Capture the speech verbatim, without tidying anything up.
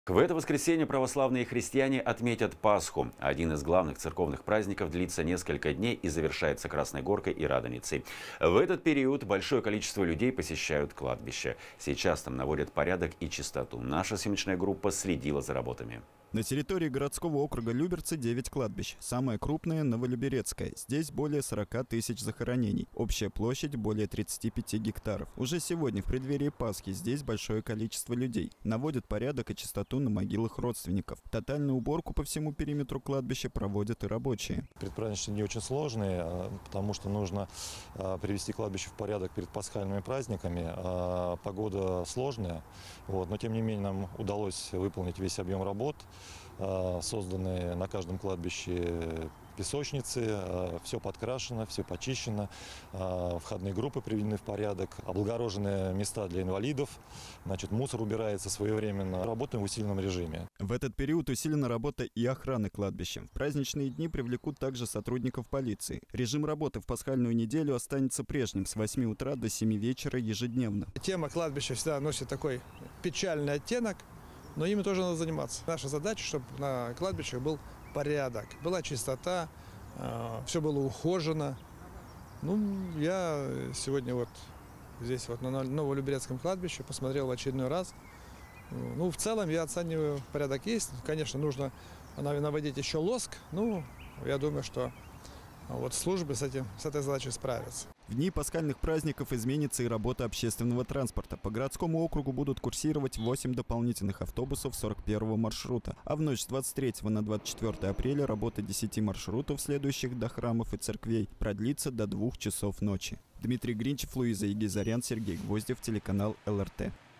В это воскресенье православные христиане отметят Пасху. Один из главных церковных праздников длится несколько дней и завершается Красной Горкой и Радоницей. В этот период большое количество людей посещают кладбище. Сейчас там наводят порядок и чистоту. Наша съемочная группа следила за работами. На территории городского округа Люберцы девять кладбищ. Самое крупное – Новолюберецкое. Здесь более сорока тысяч захоронений. Общая площадь более тридцати пяти гектаров. Уже сегодня, в преддверии Пасхи, здесь большое количество людей. Наводят порядок и чистоту на могилах родственников. Тотальную уборку по всему периметру кладбища проводят и рабочие. Предпраздничные дни очень сложные, потому что нужно привести кладбище в порядок перед пасхальными праздниками. Погода сложная, вот, но тем не менее нам удалось выполнить весь объем работ. Созданы на каждом кладбище песочницы, все подкрашено, все почищено, входные группы приведены в порядок, облагороженные места для инвалидов, значит, мусор убирается своевременно. Работаем в усиленном режиме. В этот период усилена работа и охраны кладбища. В праздничные дни привлекут также сотрудников полиции. Режим работы в пасхальную неделю останется прежним с восьми утра до семи вечера ежедневно. Тема кладбища всегда носит такой печальный оттенок. Но ими тоже надо заниматься. Наша задача, чтобы на кладбищах был порядок, была чистота, э, все было ухожено. Ну, я сегодня вот здесь вот на Новолюберецком кладбище посмотрел в очередной раз. Ну, в целом я оцениваю, порядок есть. Конечно, нужно наводить еще лоск. Ну, я думаю, что вот службы с этим, с этой задачей справятся. В дни пасхальных праздников изменится и работа общественного транспорта. По городскому округу будут курсировать восемь дополнительных автобусов сорок первого маршрута. А в ночь с двадцать третьего на двадцать четвёртое апреля работа десяти маршрутов, следующих до храмов и церквей, продлится до двух часов ночи. Дмитрий Гринчев, Луиза Егизарян, Сергей Гвоздев, телеканал эл эр тэ.